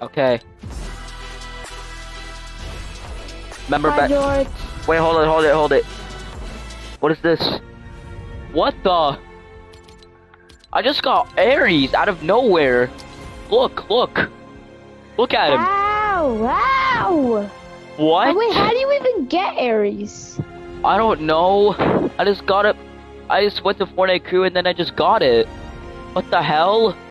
Okay. Remember Hi, back. George. Wait, hold it. What is this? What the? I just got Aries out of nowhere. Look. Look at him. Ow! Ow! What? Oh, wait, how do you even get Aries? I don't know. I just got it. I just went to Fortnite Crew and then I just got it. What the hell?